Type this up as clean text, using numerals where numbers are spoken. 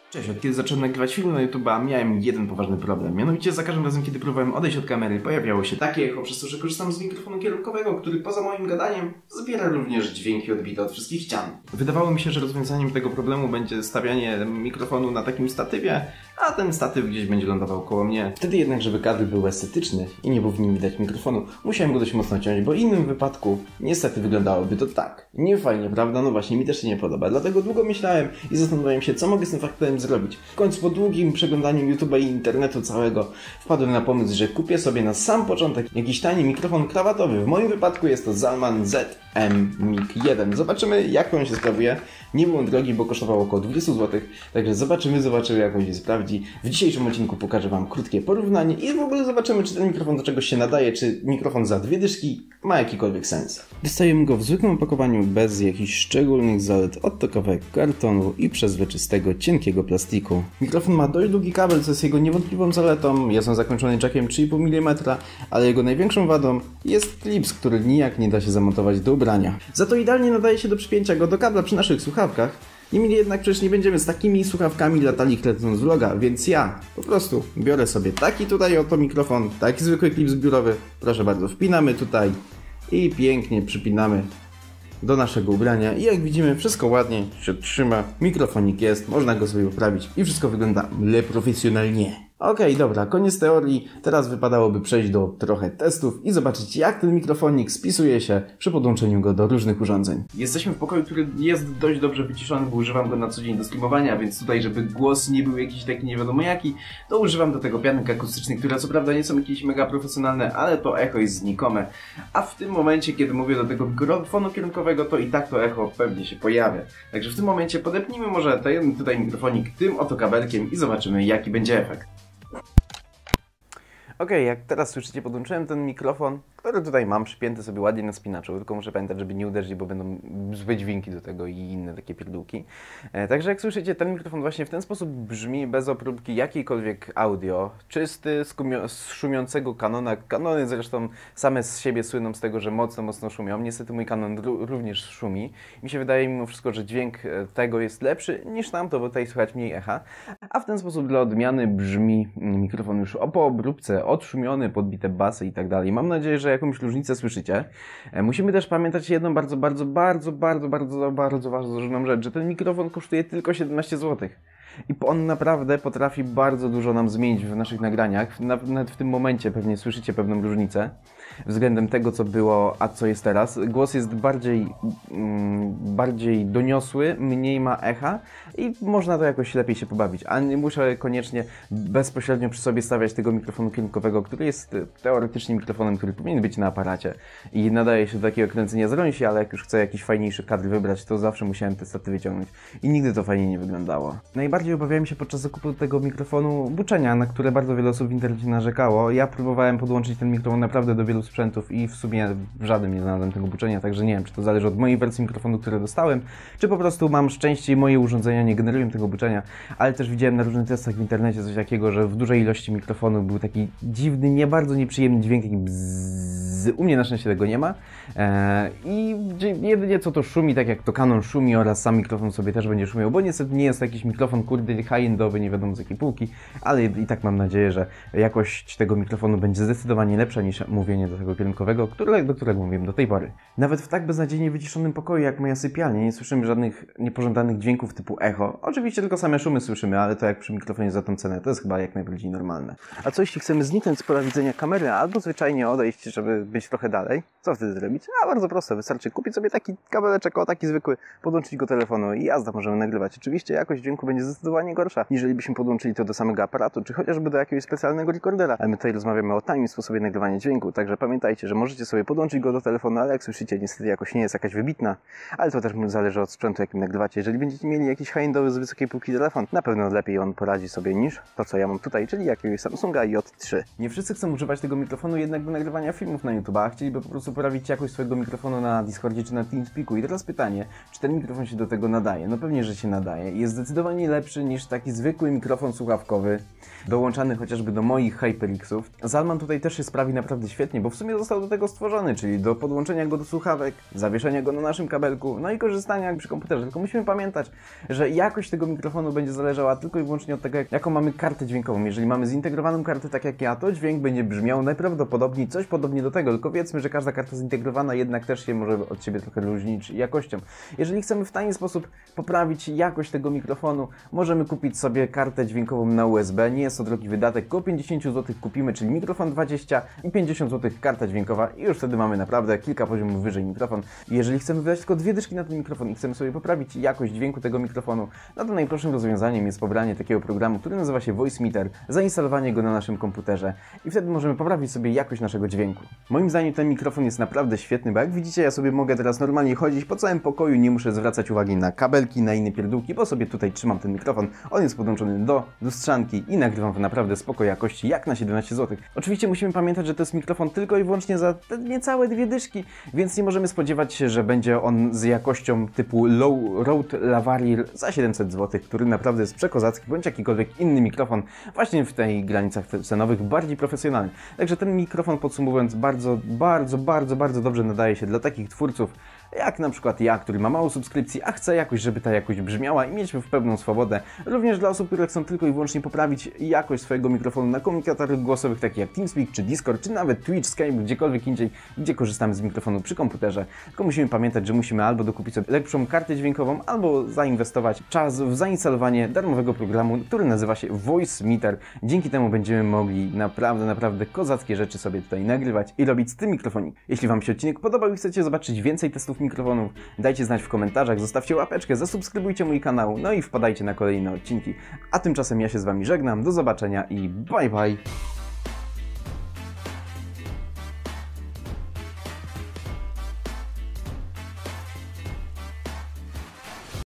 Cześć, od kiedy zacząłem nagrywać film na YouTube'a, miałem jeden poważny problem. Mianowicie za każdym razem, kiedy próbowałem odejść od kamery, pojawiało się takie echo, przez to, że korzystam z mikrofonu kierunkowego, który poza moim gadaniem zbiera również dźwięki odbite od wszystkich ścian. Wydawało mi się, że rozwiązaniem tego problemu będzie stawianie mikrofonu na takim statywie, a ten statyw gdzieś będzie lądował koło mnie. Wtedy jednak, żeby kadr był estetyczny i nie było w nim widać mikrofonu, musiałem go dość mocno ciąć, bo w innym wypadku niestety wyglądało to tak. Nie fajnie, prawda? No właśnie, mi też się nie podoba. Dlatego długo myślałem i zastanawiałem się, co mogę z tym faktem zrobić. W końcu po długim przeglądaniu YouTube'a i internetu całego wpadłem na pomysł, że kupię sobie na sam początek jakiś tani mikrofon krawatowy. W moim wypadku jest to Zalman ZM-Mic 1. Zobaczymy, jak on się sprawuje. Nie był on drogi, bo kosztował około 20 zł, także zobaczymy, jak on się sprawdzi. W dzisiejszym odcinku pokażę Wam krótkie porównanie i w ogóle zobaczymy, czy ten mikrofon do czegoś się nadaje, czy mikrofon za 2 dyszki ma jakikolwiek sens. Dostajemy go w zwykłym opakowaniu bez jakichś szczególnych zalet od tokowego kartonu i przezroczystego, cienkiego plastiku. Mikrofon ma dość długi kabel, co jest jego niewątpliwą zaletą. Jest on zakończony jackiem 3,5 mm, ale jego największą wadą jest klips, który nijak nie da się zamontować do ubrania. Za to idealnie nadaje się do przypięcia go do kabla przy naszych słuchawkach. Niemniej jednak przecież nie będziemy z takimi słuchawkami latali klecąc vloga, więc ja po prostu biorę sobie taki tutaj oto mikrofon, taki zwykły klips biurowy, proszę bardzo, wpinamy tutaj i pięknie przypinamy do naszego ubrania i jak widzimy wszystko ładnie się trzyma, mikrofonik jest, można go sobie poprawić i wszystko wygląda profesjonalnie. Okej, dobra, koniec teorii, teraz wypadałoby przejść do trochę testów i zobaczyć, jak ten mikrofonik spisuje się przy podłączeniu go do różnych urządzeń. Jesteśmy w pokoju, który jest dość dobrze wyciszony, bo używam go na co dzień do streamowania, więc tutaj, żeby głos nie był jakiś taki nie wiadomo jaki, to używam do tego pianek akustycznych, które co prawda nie są jakieś mega profesjonalne, ale to echo jest znikome. A w tym momencie, kiedy mówię do tego mikrofonu kierunkowego, to i tak to echo pewnie się pojawia. Także w tym momencie podepnijmy może ten tutaj mikrofonik tym oto kabelkiem i zobaczymy, jaki będzie efekt. Okej, jak teraz słyszycie, podłączyłem ten mikrofon, który tutaj mam przypięty sobie ładnie na spinaczu, tylko muszę pamiętać, żeby nie uderzyć, bo będą złe dźwięki do tego i inne takie pierdółki. Także jak słyszycie, ten mikrofon właśnie w ten sposób brzmi, bez obróbki jakiejkolwiek audio, czysty, z szumiącego Canona. Canony zresztą same z siebie słyną z tego, że mocno szumią. Niestety mój Canon również szumi. Mi się wydaje mimo wszystko, że dźwięk tego jest lepszy niż tamto, bo tutaj słychać mniej echa. A w ten sposób dla odmiany brzmi mikrofon już po obróbce, odszumiony, podbite basy i tak dalej. Mam nadzieję, że jakąś różnicę słyszycie. Musimy też pamiętać jedną bardzo ważną rzecz, że ten mikrofon kosztuje tylko 17 zł. I on naprawdę potrafi bardzo dużo nam zmienić w naszych nagraniach. Nawet w tym momencie pewnie słyszycie pewną różnicę względem tego, co było, a co jest teraz. Głos jest bardziej doniosły, mniej ma echa i można to jakoś lepiej się pobawić. A nie muszę koniecznie bezpośrednio przy sobie stawiać tego mikrofonu kierunkowego, który jest teoretycznie mikrofonem, który powinien być na aparacie i nadaje się do takiego kręcenia z rąsi, ale jak już chcę jakiś fajniejszy kadr wybrać, to zawsze musiałem te staty wyciągnąć i nigdy to fajnie nie wyglądało. Najbardziej obawiałem się podczas zakupu tego mikrofonu buczenia, na które bardzo wiele osób w internecie narzekało. Ja próbowałem podłączyć ten mikrofon naprawdę do wielu sprzętów i w sumie w żadnym nie znalazłem tego buczenia, także nie wiem, czy to zależy od mojej wersji mikrofonu, które dostałem, czy po prostu mam szczęście i moje urządzenia nie generują tego buczenia, ale też widziałem na różnych testach w internecie coś takiego, że w dużej ilości mikrofonu był taki dziwny, nie bardzo nieprzyjemny dźwięk, taki bzzz. U mnie na szczęście tego nie ma i jedynie co to szumi, tak jak to Canon szumi oraz sam mikrofon sobie też będzie szumiał, bo niestety nie jest to jakiś mikrofon kurde high-endowy, nie wiadomo z jakiej półki, ale i tak mam nadzieję, że jakość tego mikrofonu będzie zdecydowanie lepsza niż mówienie do tego kierunkowego, do którego mówiłem do tej pory. Nawet w tak beznadziejnie wyciszonym pokoju jak moja sypialnia nie słyszymy żadnych niepożądanych dźwięków typu echo. Oczywiście tylko same szumy słyszymy, ale to jak przy mikrofonie za tą cenę, to jest chyba jak najbardziej normalne. A co jeśli chcemy zniknąć z pola widzenia kamery, albo zwyczajnie odejść, żeby być trochę dalej? Co wtedy zrobić? A bardzo prosto, wystarczy kupić sobie taki kabeleczek, taki zwykły, podłączyć go do telefonu i jazda, możemy nagrywać. Oczywiście jakość dźwięku będzie zdecydowanie gorsza, jeżeli byśmy podłączyli to do samego aparatu, czy chociażby do jakiegoś specjalnego recordera. Ale my tutaj rozmawiamy o tanim sposobie nagrywania dźwięku, także pamiętajcie, że możecie sobie podłączyć go do telefonu, ale jak słyszycie, niestety jakość nie jest jakaś wybitna, ale to też zależy od sprzętu, jakim nagrywacie. Jeżeli będziecie mieli jakiś high-endowy z wysokiej półki telefon, na pewno lepiej on poradzi sobie niż to, co ja mam tutaj, czyli jakiegoś Samsunga J3. Nie wszyscy chcą używać tego mikrofonu jednak do nagrywania filmów na YouTube'a, a chcieliby po prostu poprawić jakość swojego mikrofonu na Discordzie czy na TeamSpeaku. I teraz pytanie, czy ten mikrofon się do tego nadaje? No pewnie, że się nadaje. Jest zdecydowanie lepszy niż taki zwykły mikrofon słuchawkowy, dołączany chociażby do moich HyperXów. Zalman tutaj też się sprawi naprawdę świetnie, bo w sumie został do tego stworzony, czyli do podłączenia go do słuchawek, zawieszenia go na naszym kabelku, no i korzystania przy komputerze. Tylko musimy pamiętać, że jakość tego mikrofonu będzie zależała tylko i wyłącznie od tego, jaką mamy kartę dźwiękową. Jeżeli mamy zintegrowaną kartę tak jak ja, to dźwięk będzie brzmiał najprawdopodobniej coś podobnie do tego, tylko wiedzmy, że każda karta zintegrowana jednak też się może od siebie trochę różnić jakością. Jeżeli chcemy w tani sposób poprawić jakość tego mikrofonu, możemy kupić sobie kartę dźwiękową na USB. Nie jest to drogi wydatek, około 50 zł kupimy, czyli mikrofon 20 i 50 zł karta dźwiękowa i już wtedy mamy naprawdę kilka poziomów wyżej mikrofon. Jeżeli chcemy wydać tylko 2 dyszki na ten mikrofon i chcemy sobie poprawić jakość dźwięku tego mikrofonu, no to najprostszym rozwiązaniem jest pobranie takiego programu, który nazywa się Voicemeeter, zainstalowanie go na naszym komputerze i wtedy możemy poprawić sobie jakość naszego dźwięku. Moim zdaniem ten mikrofon jest naprawdę świetny, bo jak widzicie, ja sobie mogę teraz normalnie chodzić po całym pokoju, nie muszę zwracać uwagi na kabelki, na inne pierdółki, bo sobie tutaj trzymam ten mikrofon, on jest podłączony do lustrzanki i nagrywam w naprawdę spoko jakości, jak na 17 zł. Oczywiście musimy pamiętać, że to jest mikrofon tylko i wyłącznie za te niecałe 2 dyszki, więc nie możemy spodziewać się, że będzie on z jakością typu Low Rode Lavalier za 700 zł, który naprawdę jest przekozacki, bądź jakikolwiek inny mikrofon właśnie w tej granicach cenowych bardziej profesjonalny. Także ten mikrofon, podsumowując, bardzo dobrze nadaje się dla takich twórców, jak na przykład ja, który ma mało subskrypcji, a chcę jakoś, żeby ta jakość brzmiała i mieć w pełną swobodę. Również dla osób, które chcą tylko i wyłącznie poprawić jakość swojego mikrofonu na komunikatorach głosowych, takich jak TeamSpeak, czy Discord, czy nawet Twitch, Skype, gdziekolwiek indziej, gdzie korzystamy z mikrofonu przy komputerze. Tylko musimy pamiętać, że musimy albo dokupić sobie lepszą kartę dźwiękową, albo zainwestować czas w zainstalowanie darmowego programu, który nazywa się Voicemeeter. Dzięki temu będziemy mogli naprawdę kozackie rzeczy sobie tutaj nagrywać i robić z tym mikrofonem. Jeśli Wam się odcinek podobał i chcecie zobaczyć więcej testów mikrofonów, dajcie znać w komentarzach, zostawcie łapeczkę, zasubskrybujcie mój kanał, no i wpadajcie na kolejne odcinki. A tymczasem ja się z Wami żegnam, do zobaczenia i bye bye!